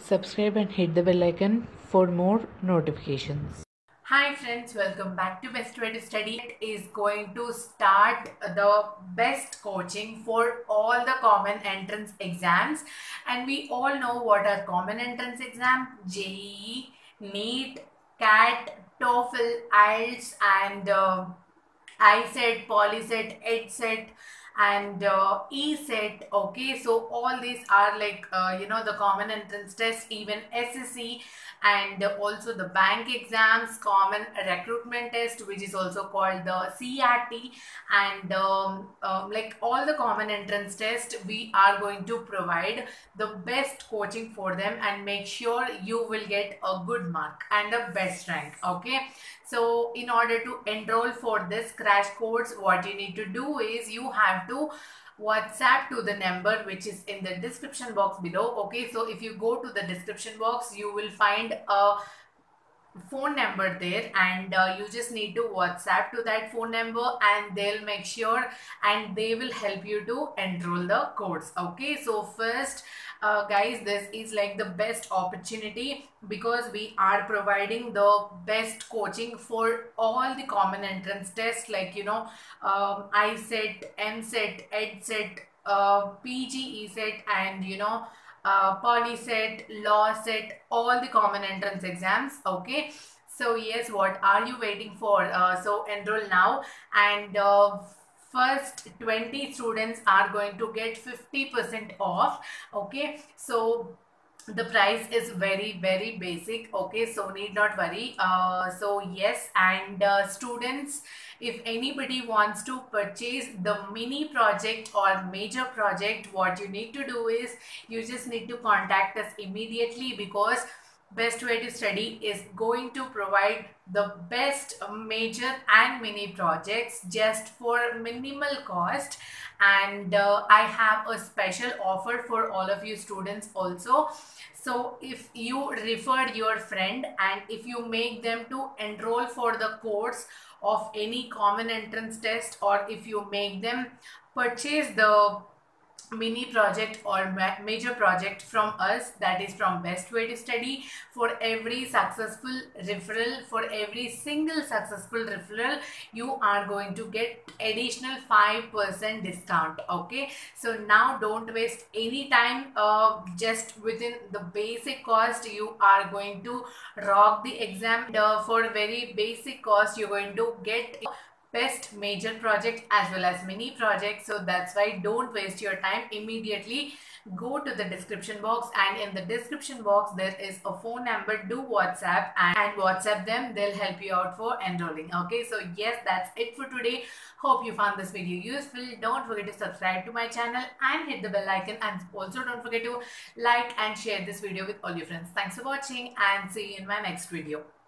subscribe and hit the bell icon for more notifications. Hi friends, welcome back to Best Way to Study. It is going to start the best coaching for all the common entrance exams, and we all know what are common entrance exam: JEE, NEET, CAT, TOEFL, IELTS, and ISET, PolySet, EdSet, and ESET. Okay, so all these are like the common entrance test, even SSC, and also the bank exams, common recruitment test, which is also called the CRT, and like all the common entrance test, we are going to provide the best coaching for them and make sure you will get a good mark and a best rank. Okay, so in order to enroll for this crash course, what you need to do is you have to WhatsApp to the number which is in the description box below. Okay, so if you go to the description box, you will find a phone number there, and you just need to WhatsApp to that phone number, and they'll make sure and they will help you to enroll the course. Okay, so first guys, this is like the best opportunity because we are providing the best coaching for all the common entrance tests, like ISET, MSET, EdSet, PG, ESET, and PolySet, LawSet, all the common entrance exams. Okay, so yes, what are you waiting for? So enroll now, and first 20 students are going to get 50% off. Okay, so the price is very basic. Okay, so need not worry. So yes, and students, if anybody wants to purchase the mini project or major project, what you need to do is you just need to contact us immediately, because Best Way to Study is going to provide the best major and mini projects just for minimal cost. And I have a special offer for all of you students also. So if you referred your friend and if you make them to enroll for the course of any common entrance test, or if you make them purchase the mini project or major project from us, that is from Best Way to Study, for every successful referral, for every single successful referral, you are going to get additional 5% discount. Okay, so now don't waste any time. Just within the basic cost, you are going to rock the exam. And, for very basic cost, you're going to get best major project as well as mini project. So that's why don't waste your time. Immediately go to the description box, and in the description box there is a phone number. Do WhatsApp and WhatsApp them, they'll help you out for enrolling. Okay, so yes, that's it for today. Hope you found this video useful. Don't forget to subscribe to my channel and hit the bell icon, and also don't forget to like and share this video with all your friends. Thanks for watching, and see you in my next video.